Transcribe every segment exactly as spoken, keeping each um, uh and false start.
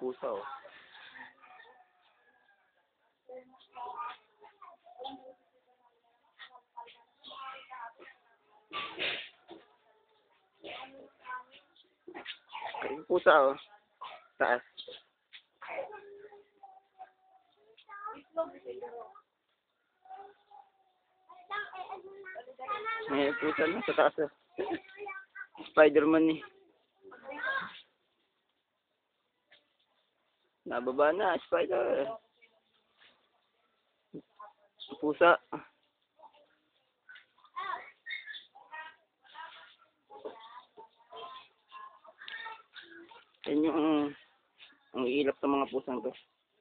Pusa, oh. Yung pusa, oh. Taas. May pusa na sa taas, oh. Spider-Man, eh. Nababa na, spider. Pusa. Yan yung ang ilap sa mga pusang to.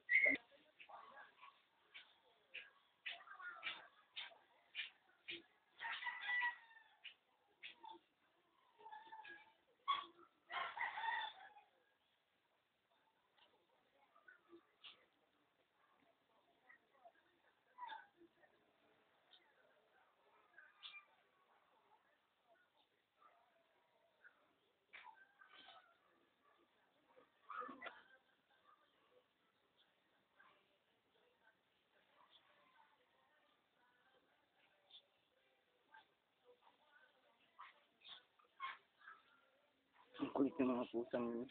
Ang kulit ng mga pusang yun.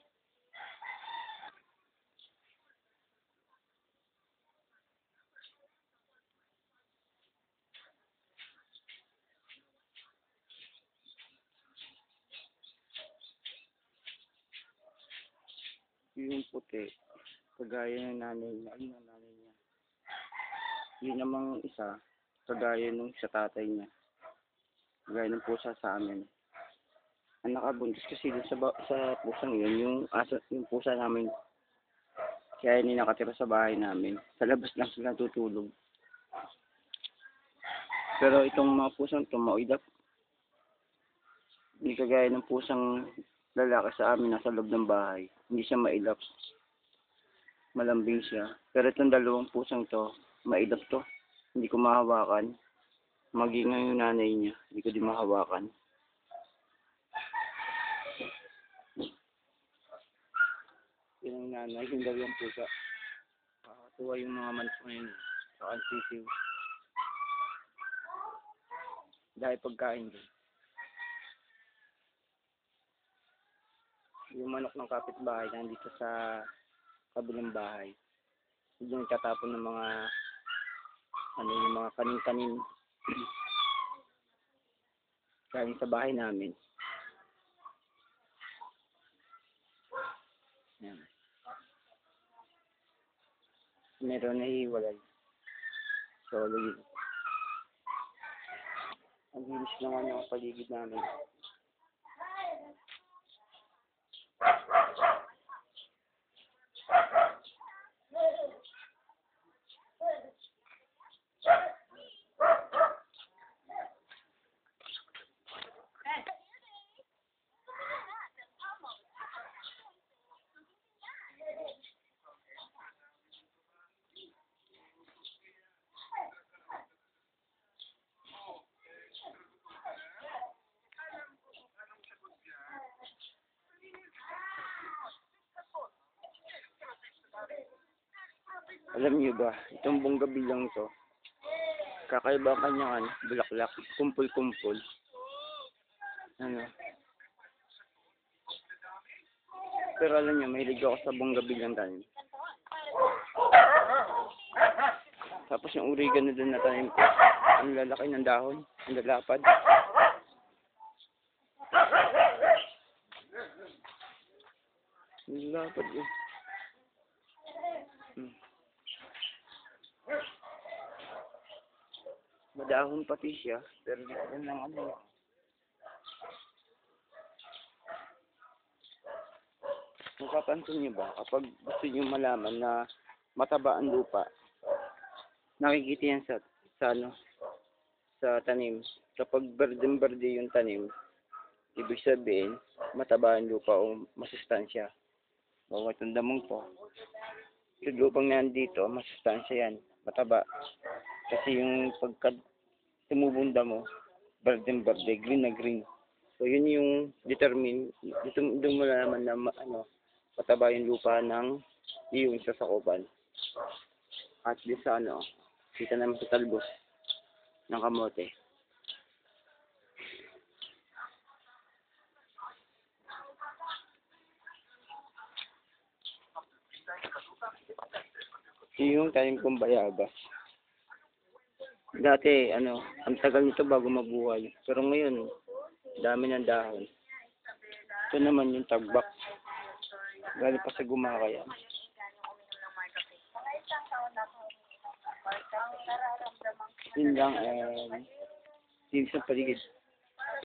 Yung puti, kagaya ng nanay niya, ayun ang nanay niya. Yun namang isa, kagaya nung sa tatay niya. Kagaya ng pusa sa amin. Ang nakabuntis kasi dun sa, sa pusang yun, yung, asa, yung pusa namin. Kaya hindi nakatira sa bahay namin. Sa labas lang sila tutulog. Pero itong mga pusang ito, maoidap. Hindi kagaya ng pusang lalaki sa amin nasa loob ng bahay. Hindi siya mailap. Malambing siya. Pero itong dalawang pusang to, mailap to. Hindi ko mahawakan. Maging yung nanay niya, hindi ko din mahawakan. Yan ang nanay, yung dalawang pusa. Nakakatuwa yung mga manok ngayon. Saka ang sisiw. Dahil pagkain din. Yung manok ng kapitbahay nandito sa kabilang bahay. Yung tatapon ng mga ano yung mga kanin-kanin galing sa bahay namin. Yan. Meron na hiwalay. So, lagi. Ang linis naman yung paligid namin. Alam niyo ba, itong bonggabilyang to, kakaiba ang kanyang ano, bulaklak, kumpul-kumpul. Ano? Pero alam niyo, mahilig ako sa bonggabilyang tanim. Tapos yung oregano doon na tanim ko, ang lalaki ng dahon, ang lalapad. Ang lalapad yun. Hmm. Madahon pati siya, pero di ko lang ano. Napapansin niyo ba, kapag gusto niyo malaman na mataba ang lupa, nakikita yan sa, sa ano, sa tanim. Kapag berdeng-berde yung tanim, ibig sabihin, mataba ang lupa o masustansya. Bawa itong damong to, yung lupang nandito, masustansya yan, mataba. Kasi yung pagka tumubong damo, berdeng-berde, green na green. So yun yung determine, dito doon mo naman na ano, mataba yung lupa ng yung sa sakupan. At di sa ano, kita naman sa talbos ng kamote. Yung tanim kong bayabas. Dati, ano, ang tagal nito bago mabuhay. Pero ngayon, dami ng dahon. Ito naman yung tagbak. Galing pa sa Gumakayan. Yun lang, and yun sa paligid.